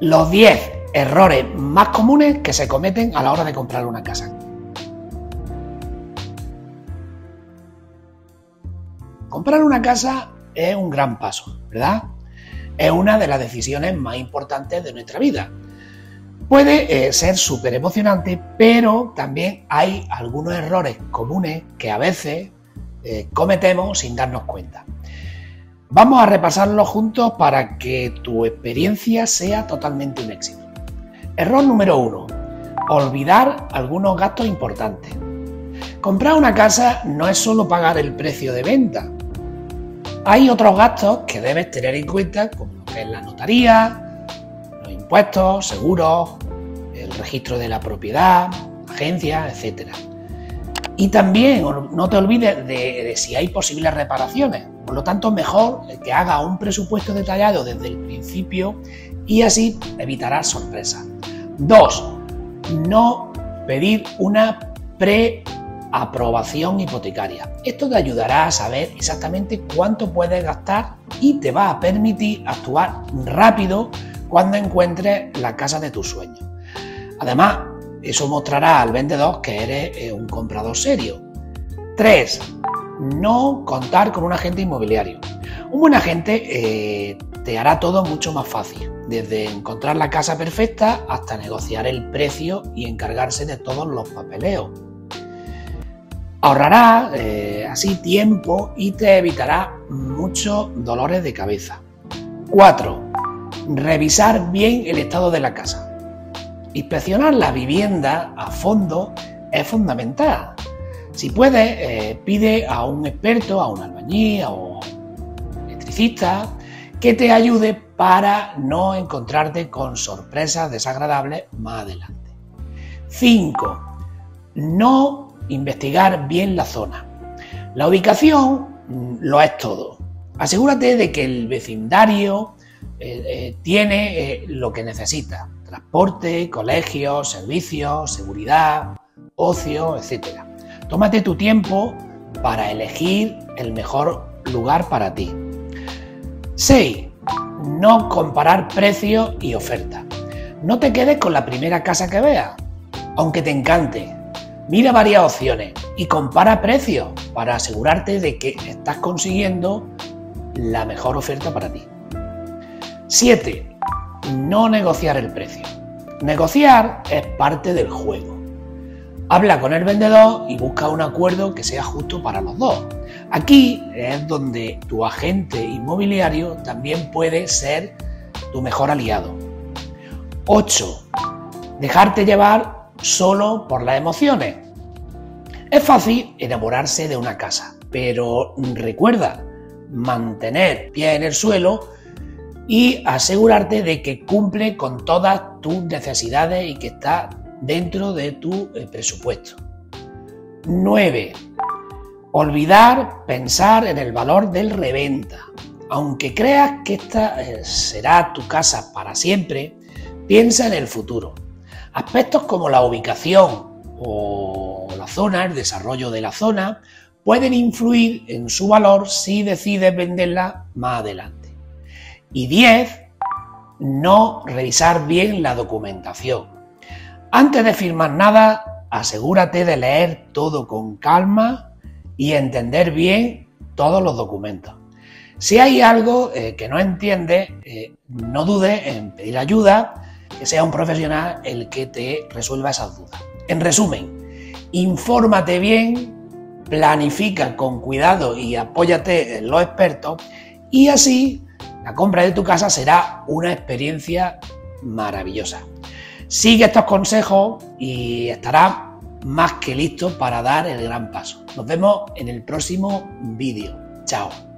Los 10 errores más comunes que se cometen a la hora de comprar una casa. Comprar una casa es un gran paso, ¿verdad? Es una de las decisiones más importantes de nuestra vida. Puede ser súper emocionante, pero también hay algunos errores comunes que a veces cometemos sin darnos cuenta. Vamos a repasarlos juntos para que tu experiencia sea totalmente un éxito. Error número 1. Olvidar algunos gastos importantes. Comprar una casa no es solo pagar el precio de venta. Hay otros gastos que debes tener en cuenta, como lo que es la notaría, los impuestos, seguros, el registro de la propiedad, agencias, etc. Y también no te olvides de si hay posibles reparaciones. Por lo tanto, mejor que hagas un presupuesto detallado desde el principio y así evitarás sorpresas. 2. No pedir una preaprobación hipotecaria. Esto te ayudará a saber exactamente cuánto puedes gastar y te va a permitir actuar rápido cuando encuentres la casa de tus sueños. Además, eso mostrará al vendedor que eres un comprador serio. 3. No contar con un agente inmobiliario. Un buen agente te hará todo mucho más fácil, desde encontrar la casa perfecta hasta negociar el precio y encargarse de todos los papeleos. Ahorrará así tiempo y te evitará muchos dolores de cabeza. 4. Revisar bien el estado de la casa. Inspeccionar la vivienda a fondo es fundamental. Si puedes, pide a un experto, a un albañil o electricista que te ayude para no encontrarte con sorpresas desagradables más adelante. 5. No investigar bien la zona. La ubicación lo es todo. Asegúrate de que el vecindario tiene lo que necesita: transporte, colegios, servicios, seguridad, ocio, etc. Tómate tu tiempo para elegir el mejor lugar para ti. 6. No comparar precios y ofertas. No te quedes con la primera casa que veas, aunque te encante. Mira varias opciones y compara precios para asegurarte de que estás consiguiendo la mejor oferta para ti. 7. No negociar el precio. Negociar es parte del juego. Habla con el vendedor y busca un acuerdo que sea justo para los dos. Aquí es donde tu agente inmobiliario también puede ser tu mejor aliado. 8. Dejarte llevar solo por las emociones. Es fácil enamorarse de una casa, pero recuerda mantener pie en el suelo y asegurarte de que cumple con todas tus necesidades y que está dentro de tu presupuesto. 9. Olvidar pensar en el valor del reventa. Aunque creas que esta será tu casa para siempre, piensa en el futuro. Aspectos como la ubicación o la zona, el desarrollo de la zona, pueden influir en su valor si decides venderla más adelante. Y 10. No revisar bien la documentación. Antes de firmar nada, asegúrate de leer todo con calma y entender bien todos los documentos. Si hay algo que no entiendes, no dudes en pedir ayuda, que sea un profesional el que te resuelva esas dudas. En resumen, infórmate bien, planifica con cuidado y apóyate en los expertos y así la compra de tu casa será una experiencia maravillosa. Sigue estos consejos y estarás más que listo para dar el gran paso. Nos vemos en el próximo vídeo. Chao.